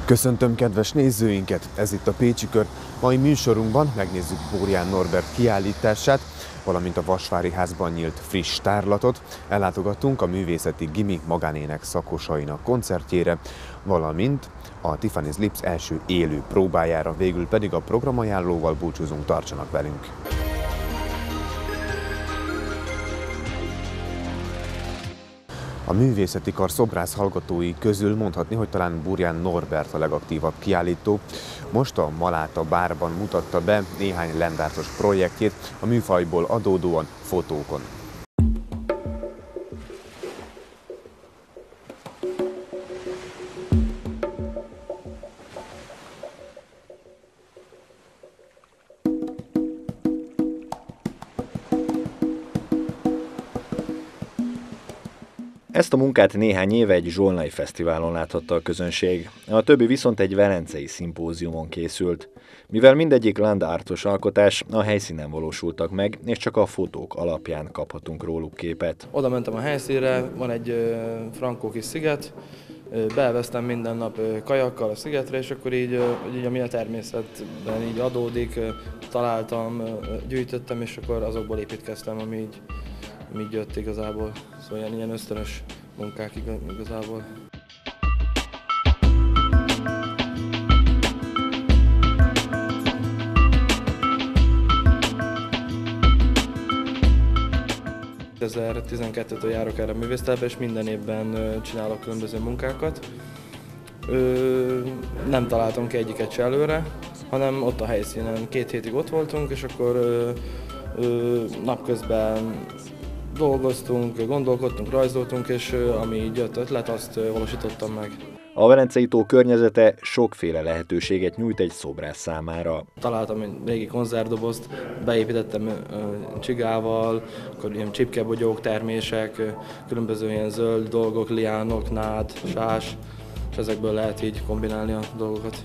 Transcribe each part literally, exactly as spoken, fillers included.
Köszöntöm kedves nézőinket! Ez itt a Pécsi Kör. Mai műsorunkban megnézzük Bórián Norbert kiállítását, valamint a Vasvári Házban nyílt friss tárlatot. Ellátogattunk a művészeti gimi magánének szakosainak koncertjére, valamint a Tiffany's Lips első élő próbájára, végül pedig a programajánlóval búcsúzunk, tartsanak velünk! A művészeti kar szobrász hallgatói közül mondhatni, hogy talán Bórián Norbert a legaktívabb kiállító. Most a Maláta bárban mutatta be néhány landártos projektjét a műfajból adódóan fotókon. Ezt a munkát néhány éve egy zsolnai fesztiválon láthatta a közönség, a többi viszont egy velencei szimpóziumon készült. Mivel mindegyik landártos alkotás, a helyszínen valósultak meg, és csak a fotók alapján kaphatunk róluk képet. Oda mentem a helyszínre, van egy frankó kis sziget, beelveztem minden nap kajakkal a szigetre, és akkor így, így ami a természetben így adódik, találtam, gyűjtöttem, és akkor azokból építkeztem, ami így, ami így jött igazából. Szóval ilyen, ilyen ösztönös munkák igazából. kétezer-tizenkettőtől járok erre a művésztelbe, és minden évben csinálok különböző munkákat. Ö, nem találtam ki egyiket se előre, hanem ott a helyszínen két hétig ott voltunk, és akkor ö, ö, napközben dolgoztunk, gondolkodtunk, rajzoltunk, és ami így jött ötlet, azt valósítottam meg. A Velencei tó környezete sokféle lehetőséget nyújt egy szobrász számára. Találtam egy régi konzervdobozt, beépítettem csigával, akkor ilyen csipkebogyók, termések, különböző ilyen zöld dolgok, liánok, nád, sás, és ezekből lehet így kombinálni a dolgokat.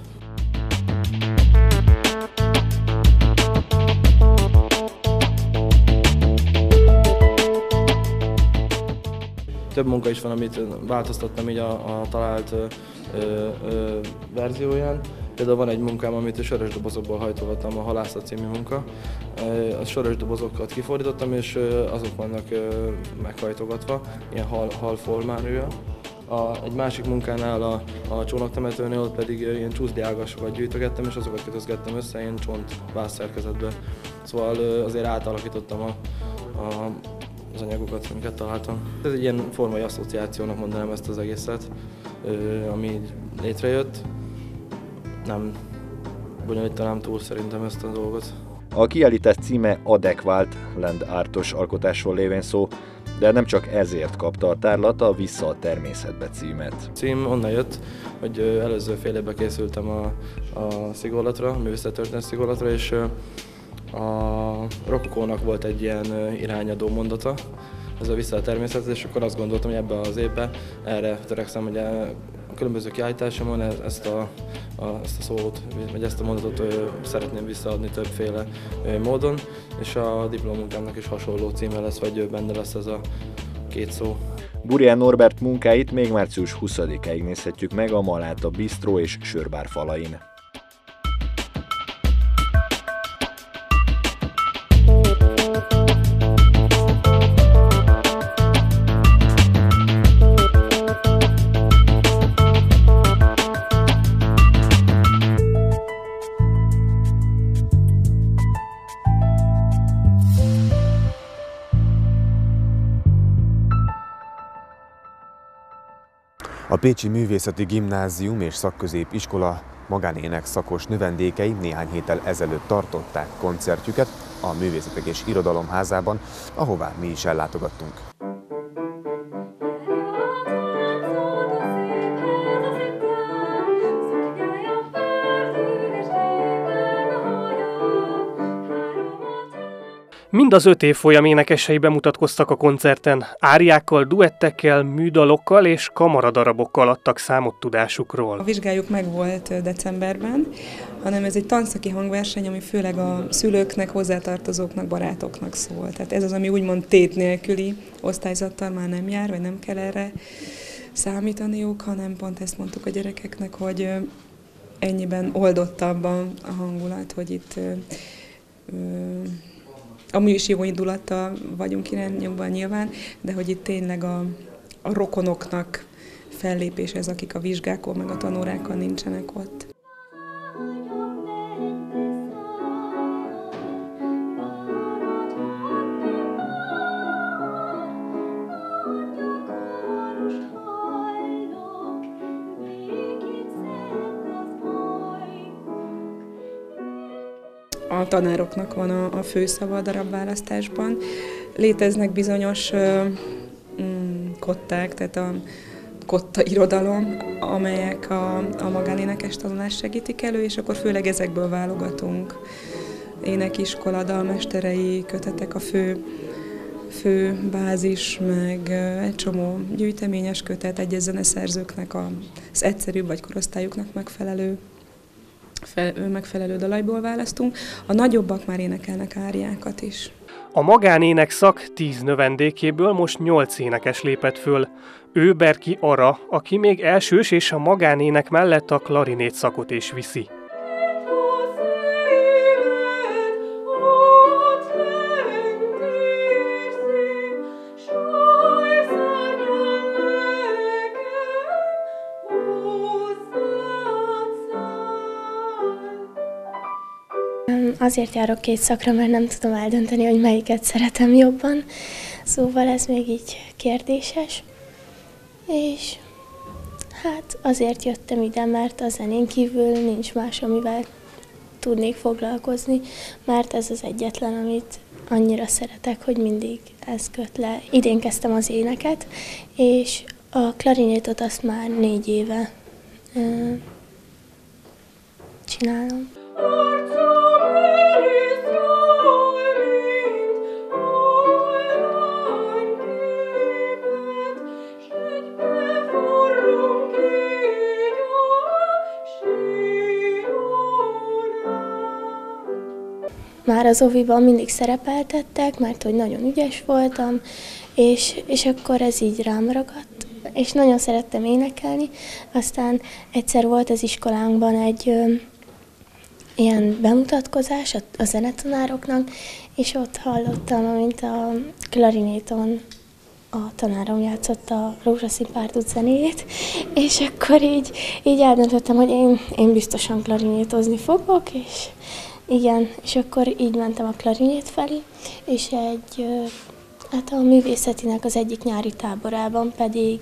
Több munka is van, amit változtattam így a, a talált ö, ö, verzióján. Például van egy munkám, amit a sörös dobozokból hajtogattam, a Halászat című munka. A sörös dobozokat kifordítottam, és azok vannak meghajtogatva, ilyen hal, hal formája. A, egy másik munkánál, a, a csónaktemetőnél, ott pedig ilyen csúszdiágasokat gyűjtögettem, és azokat kötözgettem össze ilyen csont vászszerkezetbe. Szóval azért átalakítottam a, a az anyagokat, amiket találtam. Ez egy ilyen formai asszociációnak mondanám ezt az egészet, ami így létrejött. Nem bonyolítanám túl szerintem ezt a dolgot. A kiállítás címe adekvált landártos alkotásról lévén szó, de nem csak ezért kapta a tárlat a Vissza a természetbe címet. A cím onnan jött, hogy előző fél évben készültem a, a szigorlatra, a művészettörténet szigorlatra, és a rokokónak volt egy ilyen irányadó mondata, ez a Vissza a természetbe, és akkor azt gondoltam, hogy ebben az évben erre törekszem, hogy a különböző kiállításomon ezt a, a, ezt a szót, vagy ezt a mondatot szeretném visszaadni többféle módon, és a diplomunkámnak is hasonló címe lesz, vagy benne lesz ez a két szó. Bórián Norbert munkáit még március huszadikáig nézhetjük meg a Maláta bisztró és sörbár falain. A Pécsi Művészeti Gimnázium és Szakközépiskola magánének szakos növendékei néhány héttel ezelőtt tartották koncertjüket a Művészetek és Irodalom Házában, ahová mi is ellátogattunk. Mind az öt évfolyam énekesei bemutatkoztak a koncerten. Áriákkal, duettekkel, műdalokkal és kamaradarabokkal adtak számot tudásukról. A vizsgájuk megvolt decemberben, hanem ez egy tanszaki hangverseny, ami főleg a szülőknek, hozzátartozóknak, barátoknak szól. Tehát ez az, ami úgymond tét nélküli osztályzattal már nem jár, vagy nem kell erre számítaniuk, hanem pont ezt mondtuk a gyerekeknek, hogy ennyiben oldottabb a, a hangulat, hogy itt ö, ö, a mi is jó indulattal vagyunk irányokban nyilván, de hogy itt tényleg a, a rokonoknak fellépés ez, akik a vizsgákon meg a tanórákon nincsenek ott. A tanároknak van a, a főszava a darabválasztásban. Léteznek bizonyos ö, mm, kották, tehát a kotta irodalom, amelyek a, a magánénekes tanulást segítik elő, és akkor főleg ezekből válogatunk. Énekiskola, dalmesterei kötetek a fő, fő bázis, meg egy csomó gyűjteményes kötet, egyes zeneszerzőknek az egyszerűbb vagy korosztályuknak megfelelő Fel, megfelelő dalaiból választunk. A nagyobbak már énekelnek áriákat is. A magánének szak tíz növendékéből most nyolc énekes lépett föl. Ő Berki Ara, aki még elsős és a magánének mellett a klarinét szakot is viszi. Azért járok két szakra, mert nem tudom eldönteni, hogy melyiket szeretem jobban. Szóval ez még így kérdéses. És hát azért jöttem ide, mert a zenén kívül nincs más, amivel tudnék foglalkozni, mert ez az egyetlen, amit annyira szeretek, hogy mindig ez köt le. Idén kezdtem az éneket, és a klarinétot azt már négy éve uh, csinálom. Már az oviban mindig szerepeltettek, mert hogy nagyon ügyes voltam, és, és akkor ez így rám ragadt, és nagyon szerettem énekelni. Aztán egyszer volt az iskolánkban egy ö, ilyen bemutatkozás a, a zenetanároknak, és ott hallottam, amint a klarinéton a tanárom játszott a Rózsaszín párduc zenéjét, és akkor így, így eldöntöttem, hogy én, én biztosan klarinétozni fogok, és igen, és akkor így mentem a klarinét felé, és egy, hát a művészetinek az egyik nyári táborában pedig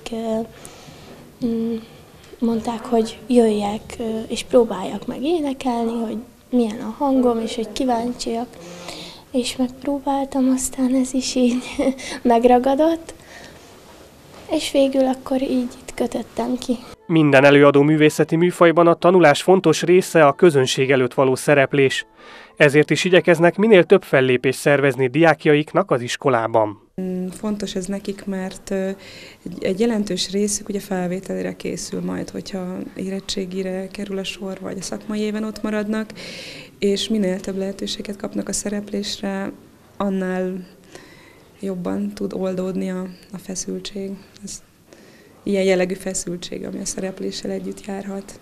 mondták, hogy jöjjek és próbáljak meg énekelni, hogy milyen a hangom, és hogy kíváncsiak. És megpróbáltam, aztán ez is így megragadott, és végül akkor így itt kötöttem ki. Minden előadó művészeti műfajban a tanulás fontos része a közönség előtt való szereplés. Ezért is igyekeznek minél több fellépést szervezni diákjaiknak az iskolában. Fontos ez nekik, mert egy, egy jelentős részük ugye felvételére készül majd, hogyha érettségire kerül a sor, vagy a szakmai éven ott maradnak, és minél több lehetőséget kapnak a szereplésre, annál jobban tud oldódni a, a feszültség. Ez ilyen jellegű feszültség, ami a szerepléssel együtt járhat.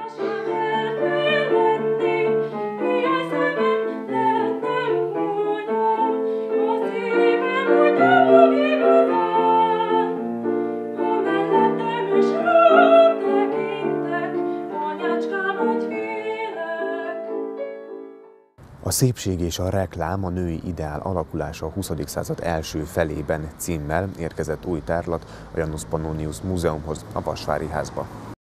A szépség és a reklám, a női ideál alakulása a huszadik század első felében címmel érkezett új tárlat a Janus Pannonius Múzeumhoz, a Vasvári házba.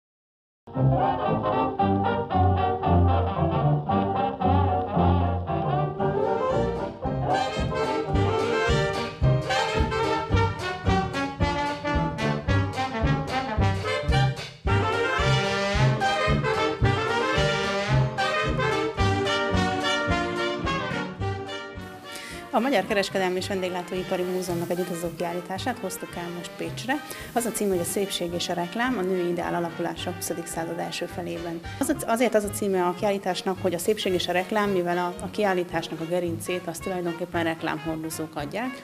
A Magyar Kereskedelmi és Vendéglátóipari Múzeumnak egy utazókiállítását hoztuk el most Pécsre. Az a cím, hogy a szépség és a reklám, a női ideál alakulása a huszadik század első felében. Az a, azért az a címe a kiállításnak, hogy a szépség és a reklám, mivel a, a kiállításnak a gerincét azt tulajdonképpen reklámhordozók adják.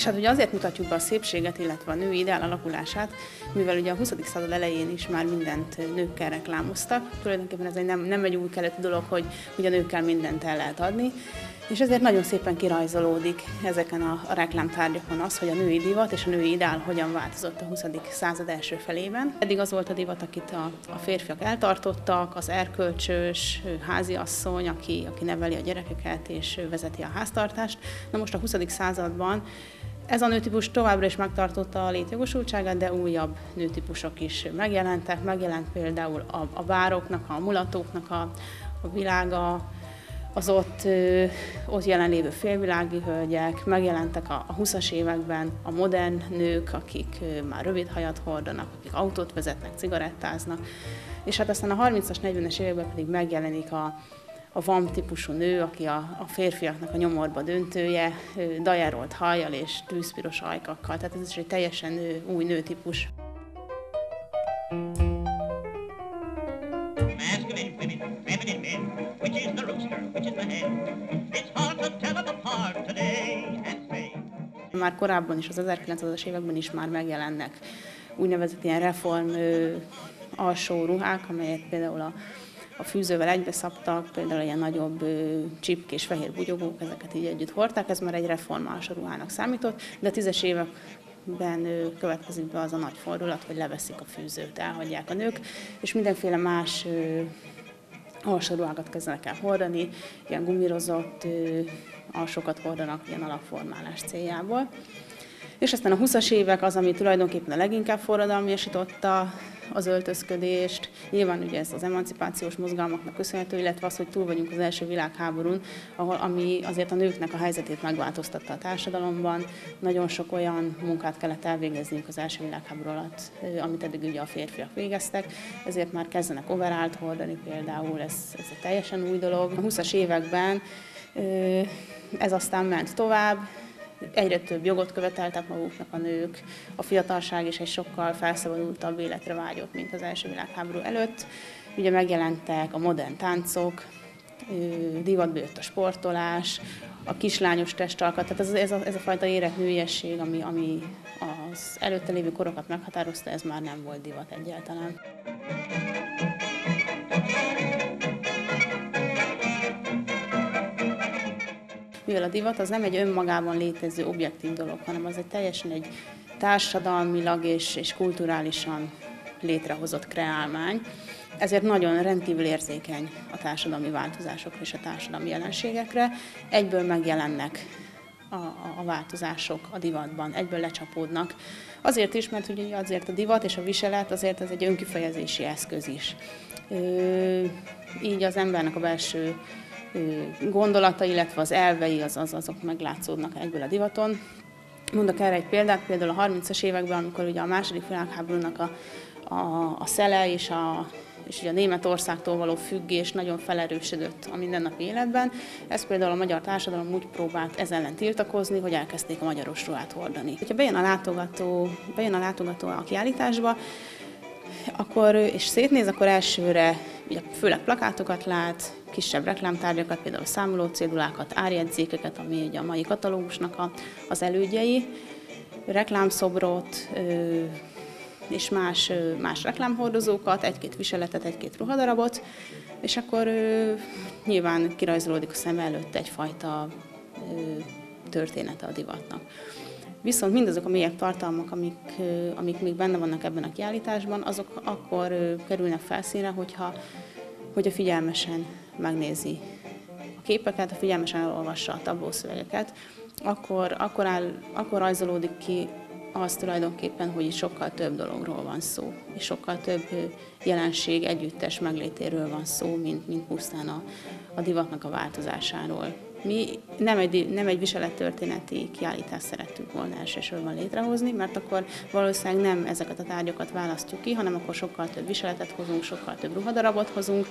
hát ugye azért mutatjuk be a szépséget, illetve a női ideál alakulását, mivel ugye a huszadik század elején is már mindent nőkkel reklámoztak. Tulajdonképpen ez egy nem, nem egy új keletű dolog, hogy ugye a nőkkel mindent el lehet adni. És ezért nagyon szépen kirajzolódik ezeken a, a reklámtárgyakon az, hogy a női divat és a női ideál hogyan változott a huszadik század első felében. Eddig az volt a divat, akit a, a férfiak eltartottak, az erkölcsös háziasszony, aki, aki neveli a gyerekeket és vezeti a háztartást. Na most a huszadik században ez a nőtípus továbbra is megtartotta a létjogosultságát, de újabb nőtípusok is megjelentek. Megjelent például a, a bároknak, a mulatóknak a, a világa, az ott, ott jelenlévő félvilági hölgyek, megjelentek a, a huszas években a modern nők, akik már rövid hajat hordanak, akik autót vezetnek, cigarettáznak, és hát aztán a harmincas, negyvenes években pedig megjelenik a, a vamp típusú nő, aki a, a férfiaknak a nyomorba döntője, dajerolt hajjal és tűzpiros ajkakkal, tehát ez is egy teljesen nő, új nőtípus. Már korábban is, az ezerkilencszázas években is már megjelennek úgynevezett ilyen reform ö, alsó ruhák, amelyek például a, a fűzővel egybeszaptak, például ilyen nagyobb ö, csipkés fehér bugyogók, ezeket így együtt hordták, ez már egy reform alsó ruhának számított, de a tízes években ö, következik be az a nagy fordulat, hogy leveszik a fűzőt, elhagyják a nők, és mindenféle más ö, alsó ruhákat kezdenek el hordani, ilyen gumírozott ö, alsókat hordanak ilyen alapformálás céljából. És aztán a huszas évek az, ami tulajdonképpen a leginkább forradalmiasította az öltözködést. Nyilván ugye ez az emancipációs mozgalmaknak köszönhető, illetve az, hogy túl vagyunk az első világháborún, ahol, ami azért a nőknek a helyzetét megváltoztatta a társadalomban. Nagyon sok olyan munkát kellett elvégezniük az első világháború alatt, amit eddig ugye a férfiak végeztek, ezért már kezdenek overallt hordani például, ez, ez egy teljesen új dolog. A huszas években ez aztán ment tovább, egyre több jogot követeltek maguknak a nők, a fiatalság is egy sokkal felszabadultabb életre vágyott, mint az első világháború előtt. Ugye megjelentek a modern táncok, divatba jött a sportolás, a kislányos testalkat, tehát ez, ez, a, ez a fajta érett nőiesség, ami, ami az előtte lévő korokat meghatározta, ez már nem volt divat egyáltalán. Mivel a divat az nem egy önmagában létező objektív dolog, hanem az egy teljesen egy társadalmilag és, és kulturálisan létrehozott kreálmány, ezért nagyon rendkívül érzékeny a társadalmi változásokra és a társadalmi jelenségekre. Egyből megjelennek a, a, a változások a divatban, egyből lecsapódnak. Azért is, mert ugye azért a divat és a viselet azért ez egy önkifejezési eszköz is. Ö, így az embernek a belső gondolata, illetve az elvei, az, az, azok meglátszódnak egyből a divaton. Mondok erre egy példát, például a harmincas években, amikor ugye a második világháborúnak a, a, a szele és a, és ugye a Németországtól való függés nagyon felerősödött a mindennapi életben. Ez például a magyar társadalom úgy próbált ez ellen tiltakozni, hogy elkezdték a magyaros ruhát hordani. Ha bejön a látogató, bejön a látogató a kiállításba, akkor, és szétnéz, akkor elsőre ugye, főleg plakátokat lát, kisebb reklámtárgyakat, például számolócédulákat, árjegyzékeket, ami ugye a mai katalógusnak a, az elődjei, reklámszobrot ö, és más, ö, más reklámhordozókat, egy-két viseletet, egy-két ruhadarabot, és akkor ö, nyilván kirajzolódik a szem előtt egyfajta ö, története a divatnak. Viszont mindazok a mélyebb tartalmak, amik, amik még benne vannak ebben a kiállításban, azok akkor kerülnek felszínre, hogyha, hogyha figyelmesen megnézi a képeket, ha figyelmesen elolvassa a tablószövegeket, akkor, akkor, áll, akkor rajzolódik ki az tulajdonképpen, hogy itt sokkal több dologról van szó, és sokkal több jelenség együttes meglétéről van szó, mint, mint pusztán a, a divatnak a változásáról. Mi nem egy, nem egy viselettörténeti kiállítást szerettük volna elsősorban létrehozni, mert akkor valószínűleg nem ezeket a tárgyakat választjuk ki, hanem akkor sokkal több viseletet hozunk, sokkal több ruhadarabot hozunk.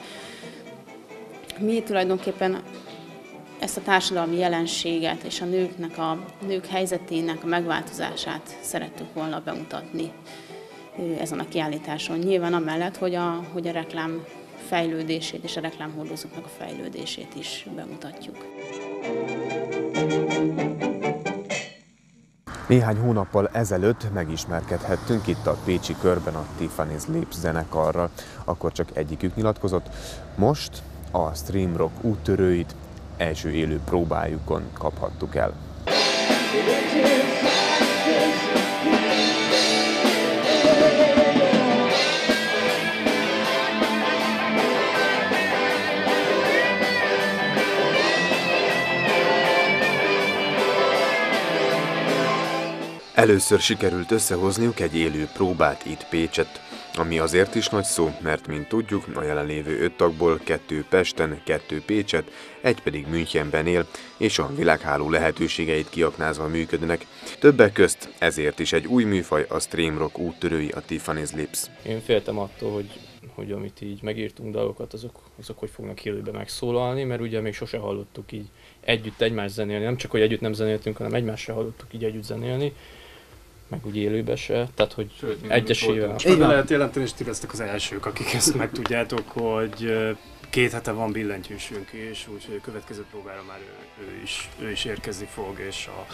Mi tulajdonképpen ezt a társadalmi jelenséget és a nőknek a nők helyzetének a megváltozását szerettük volna bemutatni ezen a kiállításon. Nyilván amellett, hogy a, hogy a reklám fejlődését és a reklámhordozóknak a fejlődését is bemutatjuk. Néhány hónappal ezelőtt megismerkedhettünk itt a pécsi körben a Tiffany's Lips zenekarral. Akkor csak egyikük nyilatkozott. Most a Stream Rock úttörőit első élő próbájukon kaphattuk el. Először sikerült összehozniuk egy élő próbát itt Pécsett, ami azért is nagy szó, mert mint tudjuk, a jelenlévő öt tagból kettő Pesten, kettő Pécsett, egy pedig Münchenben él, és a világháló lehetőségeit kiaknázva működnek. Többek közt ezért is egy új műfaj, a Stream Rock úttörői, a Tiffany's Lips. Én féltem attól, hogy, hogy amit így megírtunk dalokat, azok, azok hogy fognak élőben megszólalni, mert ugye még sose hallottuk így együtt egymást zenélni, nem csak hogy együtt nem zenéltünk, hanem egymásra hallottuk így együtt zenélni. Meg úgy élőbe se, tehát hogy Sőt, egyesével. Most be lehet jelenteni, és ti lesztek az elsők, akik ezt megtudjátok, hogy két hete van billentyűsünk is, úgyhogy a következő próbára már ő, ő, is, ő is érkezni fog, és a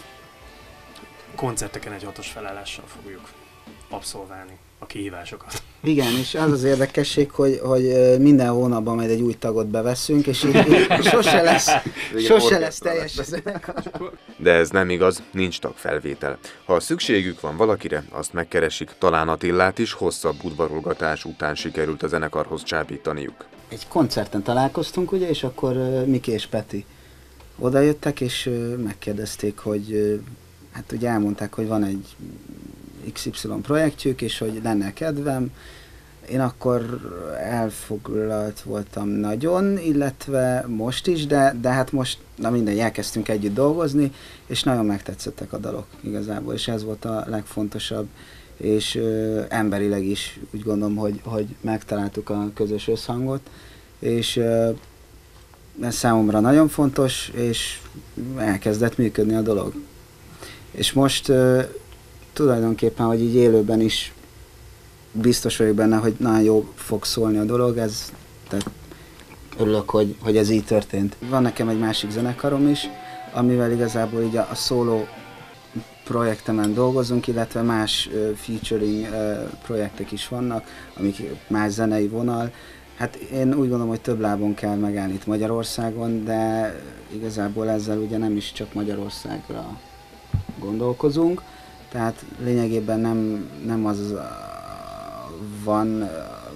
koncerteken egy hatos felállással fogjuk abszolválni a kihívásokat. Igen, és az az érdekesség, hogy, hogy minden hónapban majd egy új tagot beveszünk, és így, így sose lesz, sose lesz teljes a zenekar. De ez nem igaz, nincs tagfelvétel. Ha szükségük van valakire, azt megkeresik, talán Attillát is hosszabb udvarolgatás után sikerült a zenekarhoz csábítaniuk. Egy koncerten találkoztunk, ugye, és akkor Miki és Peti odajöttek, és megkérdezték, hogy hát ugye elmondták, hogy van egy iksz ipszilon projektjük, és hogy lenne kedvem. Én akkor elfoglalt voltam nagyon, illetve most is, de, de hát most, na mindegy, elkezdtünk együtt dolgozni, és nagyon megtetszettek a dalok igazából, és ez volt a legfontosabb, és ö, emberileg is úgy gondolom, hogy, hogy megtaláltuk a közös összhangot, és ö, ez számomra nagyon fontos, és elkezdett működni a dolog. És most ö, tulajdonképpen, hogy így élőben is biztos vagyok benne, hogy nagyon jó fog szólni a dolog, ez, tehát örülök, hogy, hogy ez így történt. Van nekem egy másik zenekarom is, amivel igazából így a, a szóló projektemen dolgozunk, illetve más uh, featuring uh, projektek is vannak, amik más zenei vonal. Hát én úgy gondolom, hogy több lábon kell megállni itt Magyarországon, de igazából ezzel ugye nem is csak Magyarországra gondolkozunk. Tehát lényegében nem, nem az van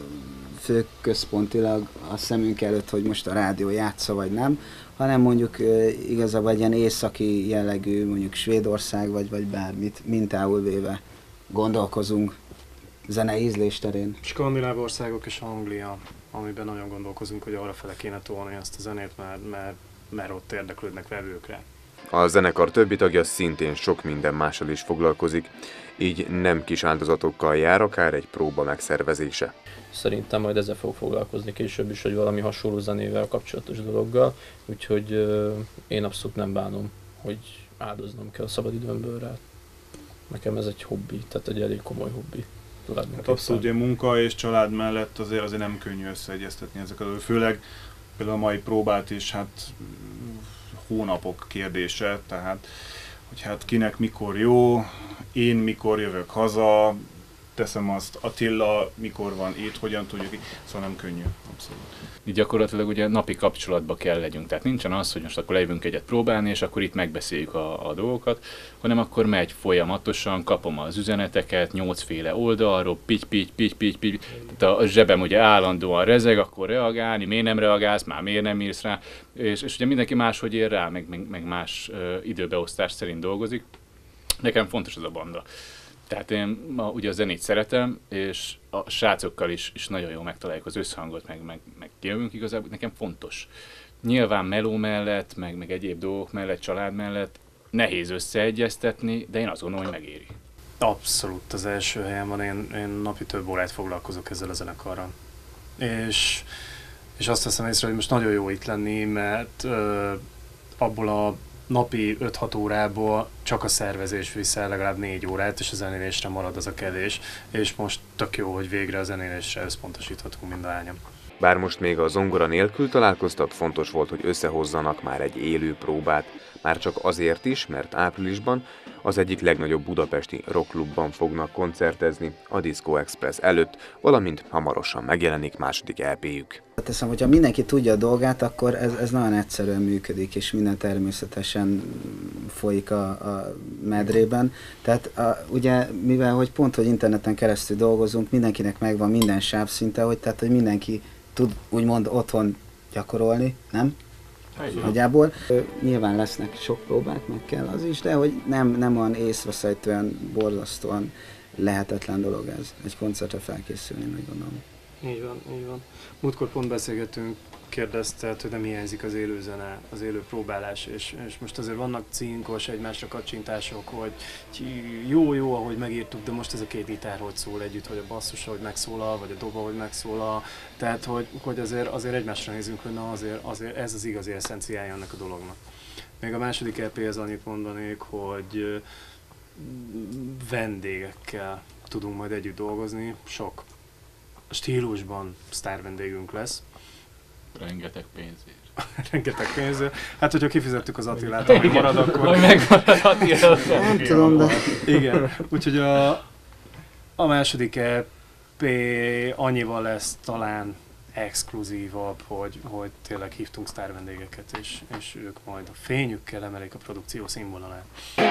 főközpontilag a szemünk előtt, hogy most a rádió játsza vagy nem, hanem mondjuk igazából egy ilyen északi jellegű, mondjuk Svédország vagy, vagy bármit mintául véve gondolkozunk zenei ízlés terén. Skandináv országok és Anglia, amiben nagyon gondolkozunk, hogy arra fele kéne tolni ezt a zenét, mert, mert, mert ott érdeklődnek vevőkre. A zenekar többi tagja szintén sok minden mással is foglalkozik, így nem kis áldozatokkal jár akár egy próba megszervezése. Szerintem majd ezzel fog foglalkozni később is, hogy valami hasonló zenével kapcsolatos dologgal, úgyhogy euh, én abszolút nem bánom, hogy áldoznom kell a szabadidőmből rá. Nekem ez egy hobbi, tehát egy elég komoly hobbi. Hát abszolút, hogy munka és család mellett azért, azért nem könnyű összeegyeztetni ezeket, főleg például a mai próbát is, hát hónapok kérdése, tehát hogy hát kinek mikor jó, én mikor jövök haza, teszem azt, Attila mikor van itt, hogyan tudjuk, szóval nem könnyű, abszolút. Így gyakorlatilag ugye napi kapcsolatba kell legyünk, tehát nincsen az, hogy most akkor lejövünk egyet próbálni, és akkor itt megbeszéljük a, a dolgokat, hanem akkor megy folyamatosan, kapom az üzeneteket, nyolcféle oldalról, pitty, pitty, pitty, pitty, pitty, tehát a zsebem ugye állandóan rezeg, akkor reagálni, miért nem reagálsz, már miért nem írsz rá, és, és ugye mindenki máshogy ér rá, meg, meg, meg más uh, időbeosztás szerint dolgozik. Nekem fontos ez a banda. Tehát én ma ugye a zenét szeretem, és a srácokkal is, is nagyon jól megtaláljuk az összhangot, meg, meg, meg kijövünk igazából, nekem fontos. Nyilván meló mellett, meg, meg egyéb dolgok mellett, család mellett nehéz összeegyeztetni, de én azt gondolom, hogy megéri. Abszolút az első helyen van, én, én napi több órát foglalkozok ezzel a zenekarral. És, és azt veszem észre, hogy most nagyon jó itt lenni, mert ö, abból a napi öt-hat órából csak a szervezés visz el legalább négy órát, és a zenélésre marad az a kevés, és most tök jó, hogy végre a zenélésre összpontosíthatunk mind a hányan. Bár most még a zongora nélkül találkoztat, fontos volt, hogy összehozzanak már egy élő próbát. Már csak azért is, mert áprilisban az egyik legnagyobb budapesti rockklubban fognak koncertezni a Disco Express előtt, valamint hamarosan megjelenik második é péjük. Teszem, hogyha mindenki tudja a dolgát, akkor ez, ez nagyon egyszerűen működik, és minden természetesen folyik a, a medrében. Tehát a, ugye, mivel hogy pont, hogy interneten keresztül dolgozunk, mindenkinek megvan minden sáv szinte, hogy, tehát, hogy mindenki tud úgymond otthon gyakorolni, nem? Nagyjából. Nyilván lesznek sok próbák, meg kell az is, de hogy nem, nem olyan észreszejtően, borzasztóan lehetetlen dolog ez, egy koncertre felkészülni, úgy gondolom. Így van, így van. Múltkor pont beszélgetünk, kérdezted, hogy nem hiányzik az élő zene, az élő próbálás, és, és most azért vannak cinkos, egymásra kacsintások, hogy jó-jó, ahogy megírtuk, de most ez a két gitár hogy szól együtt, vagy a basszus, ahogy megszólal, vagy a dob, ahogy megszólal, tehát hogy, hogy azért, azért egymásra nézünk, hogy na azért, azért ez az igazi eszenciája ennek a dolognak. Még a második é péhez annyit mondanék, hogy vendégekkel tudunk majd együtt dolgozni, sok stílusban sztár vendégünk lesz. Rengeteg pénzért. Rengeteg pénzért. Hát, hogyha kifizettük az Attilát, ahogy marad, akkor... Hogy megmarad Attila. Nem tudom, de... Igen. Úgyhogy a, a második é pé annyival lesz talán exkluzívabb, hogy, hogy tényleg hívtunk sztár vendégeket, és, és ők majd a fényükkel emelik a produkció színvonalát.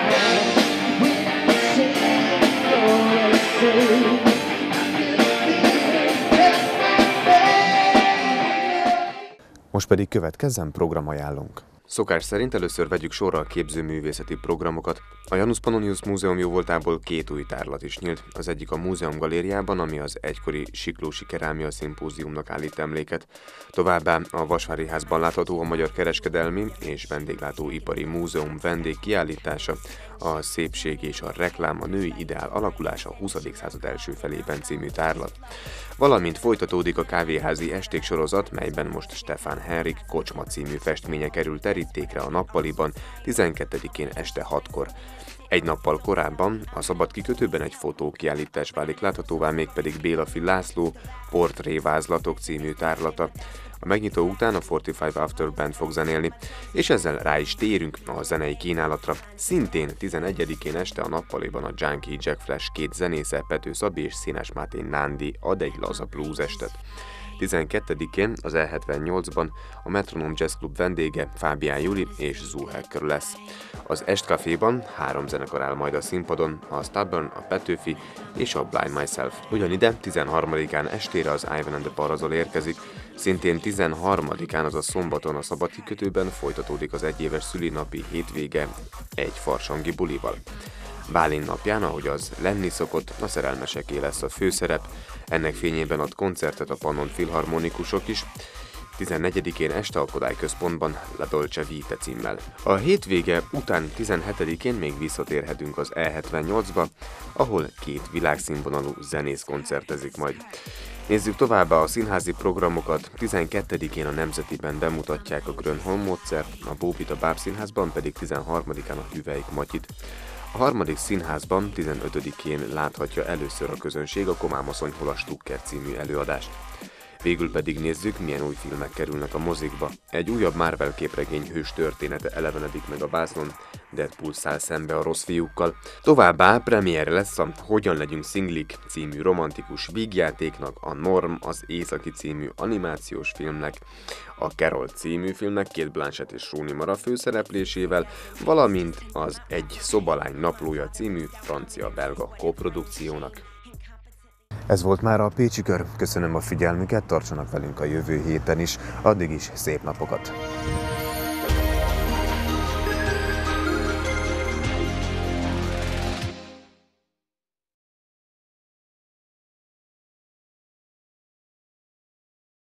Most pedig következzen programajánlónk. Szokás szerint először vegyük sorra a képzőművészeti programokat. A Janus Pannonius Múzeum jóvoltából két új tárlat is nyílt. Az egyik a Múzeum Galériában, ami az egykori Siklósi Kerámia Szimpóziumnak állít emléket. Továbbá a Vasvári Házban látható a Magyar Kereskedelmi és Vendéglátóipari Múzeum vendégkiállítása, a Szépség és a reklám, a női ideál alakulása a huszadik század első felében című tárlat. Valamint folytatódik a kávéházi esték sorozat, melyben most Stefan Henrik Kocsma című festménye kerül terítékre a nappaliban tizenkettedikén este hatkor. Egy nappal korábban a Szabad kikötőben egy fotókiállítás válik láthatóvá, mégpedig Bélafi László Portrévázlatok című tárlata. A megnyitó után a negyvenöt After Band fog zenélni, és ezzel rá is térünk a zenei kínálatra. Szintén tizenegyedikén este a nappaliban a Junkie Jack Flash két zenésze, Pető Szabi és Színes Máté Nándi ad egy laza blues estet. tizenkettedikén az E hetvennyolcban a Metronom Jazz Club vendége Fábián Juli és Zulhacker lesz. Az Estcaféban három zenekar áll majd a színpadon, a Stubborn, a Petőfi és a Blind Myself. Ugyanide tizenharmadikán estére az Ivan and the Parazol érkezik, szintén tizenharmadikán, azaz szombaton a Szabad kikötőben folytatódik az egyéves szülinapi hétvége egy farsangi bulival. Bálint napján, ahogy az lenni szokott, a Szerelmeseké lesz a főszerep, ennek fényében ad koncertet a Pannon Filharmonikusok is, tizennegyedikén este a Kodály Központban La Dolce Vita címmel. A hétvége után tizenhetedikén még visszatérhetünk az E hetvennyolcba, ahol két világszínvonalú zenész koncertezik majd. Nézzük továbbá a színházi programokat. tizenkettedikén a Nemzetiben bemutatják a Grönholm Módszert, a Bóbita Bábszínházban pedig tizenharmadikán a Hüvelyk Matyit. A harmadik színházban tizenötödikén láthatja először a közönség a Komámoszony Hol a Stukker című előadást. Végül pedig nézzük, milyen új filmek kerülnek a mozikba. Egy újabb Marvel képregény hős története elevenedik meg a vásznon, Deadpool száll szembe a rossz fiúkkal. Továbbá premiere lesz a Hogyan legyünk szinglik című romantikus vígjátéknak, a Norm az Északi című animációs filmnek, a Carol című filmnek Kate Blanchett és Rooney Mara főszereplésével, valamint az Egy szobalány naplója című francia-belga koprodukciónak. Ez volt már a Pécsi Kör. Köszönöm a figyelmüket, tartsanak velünk a jövő héten is, addig is szép napokat!